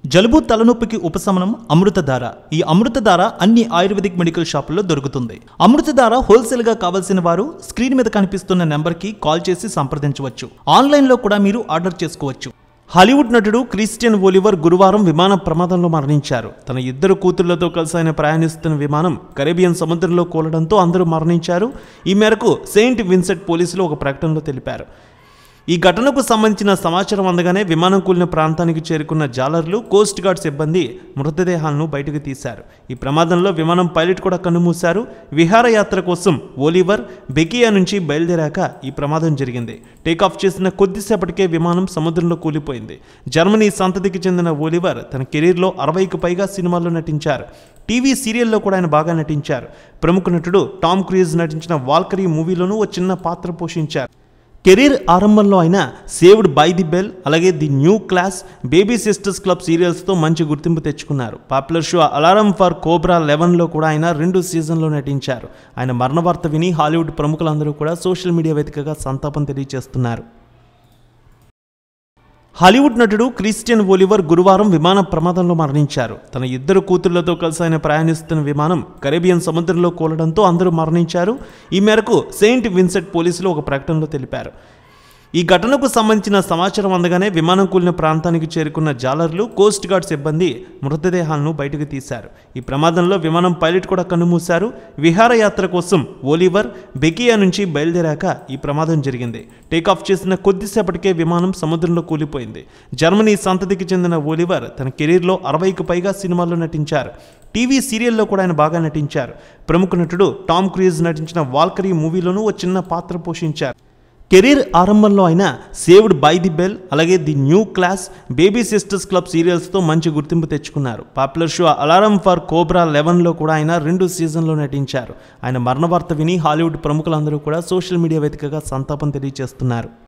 జలుబు తలనొప్పికి ఉపశమనం అమృతధార. ఈ అమృతధార అన్ని ఆయుర్వేదిక్ మెడికల్ షాపుల్లో దొరుకుతుంది. అమృతధార హోల్సేల్ గా కావాల్సిన వారు స్క్రీన్ మీద కనిపిస్తున్న నెంబర్కి కాల్ చేసి సంప్రదించవచ్చు. ఆన్లైన్లో కూడా మీరు ఆర్డర్ చేసుకోవచ్చు. హాలీవుడ్ నటుడు క్రిస్టియన్ ఒలివర్ గురువారం విమాన ప్రమాదంలో మరణించారు. తన ఇద్దరు కూతుళ్లతో కలిసి ఆయన ప్రయాణిస్తున్న విమానం కరేబియన్ సముద్రంలో కూలడంతో అందరూ మరణించారు. ఈ మేరకు సెయింట్ విన్సెంట్ పోలీసులు ఒక ప్రకటనలో తెలిపారు. ఈ ఘటనకు సంబంధించిన సమాచారం అందగానే విమానం కూలిన ప్రాంతానికి చేరుకున్న జాలర్లు, కోస్ట్ గార్డ్ సిబ్బంది మృతదేహాలను బయటకు తీశారు. ఈ ప్రమాదంలో విమానం పైలట్ కూడా కన్నుమూశారు. విహారయాత్ర కోసం ఒలివర్ బెకియా నుంచి బయలుదేరాక ఈ ప్రమాదం జరిగింది. టేకాఫ్ చేసిన కొద్దిసేపటికే విమానం సముద్రంలో కూలిపోయింది. జర్మనీ సంతతికి చెందిన ఒలివర్ తన కెరీర్లో 60కి పైగా సినిమాల్లో నటించారు. టీవీ సీరియల్లో కూడా ఆయన బాగా నటించారు. ప్రముఖ నటుడు టామ్ క్రూజ్ నటించిన వాల్కరీ మూవీలోనూ ఓ చిన్న పాత్ర పోషించారు. కెరీర్ ఆరంభంలో ఆయన సేవ్డ్ బై ది బెల్, అలాగే the new class, baby sisters club సీరియల్స్తో మంచి గుర్తింపు తెచ్చుకున్నారు. Popular show alarm for cobra 11లో కూడా ఆయన 2 సీజన్లో నటించారు. ఆయన మరణ వార్త విని హాలీవుడ్ ప్రముఖులందరూ కూడా సోషల్ మీడియా వేదికగా సంతాపం తెలియజేస్తున్నారు. హాలీవుడ్ నటుడు క్రిస్టియన్ ఒలివర్ గురువారం విమాన ప్రమాదంలో మరణించారు. తన ఇద్దరు కూతుళ్లతో కలిసి ఆయన ప్రయాణిస్తున్న విమానం కరేబియన్ సముద్రంలో కూలడంతో అందరూ మరణించారు. ఈ మేరకు సెయింట్ విన్సెంట్ పోలీసులు ఒక ప్రకటనలో తెలిపారు. ఈ ఘటనకు సంబంధించిన సమాచారం అందగానే విమానం కూలిన ప్రాంతానికి చేరుకున్న జాలర్లు, కోస్ట్ గార్డ్ సిబ్బంది మృతదేహాలను బయటకు తీశారు. ఈ ప్రమాదంలో విమానం పైలట్ కూడా కన్నుమూశారు. విహారయాత్ర కోసం ఒలివర్ బెకియా నుంచి బయలుదేరాక ఈ ప్రమాదం జరిగింది. టేకాఫ్ చేసిన కొద్దిసేపటికే విమానం సముద్రంలో కూలిపోయింది. జర్మనీ సంతతికి చెందిన ఒలివర్ తన కెరీర్లో 60కి పైగా సినిమాల్లో నటించారు. టీవీ సీరియల్లో కూడా ఆయన బాగా నటించారు. ప్రముఖ నటుడు టామ్ క్రూజ్ నటించిన వాల్కరీ మూవీలోనూ ఓ చిన్న పాత్ర పోషించారు. కెరీర్ ఆరంభంలో ఆయన సేవ్డ్ బై ది బెల్, అలాగే the new class, baby sisters club సీరియల్స్తో మంచి గుర్తింపు తెచ్చుకున్నారు. Popular show alarm for cobra 11లో కూడా ఆయన 2 సీజన్లో నటించారు. ఆయన మరణ వార్త విని హాలీవుడ్ ప్రముఖులందరూ కూడా సోషల్ మీడియా వేదికగా సంతాపం తెలియజేస్తున్నారు.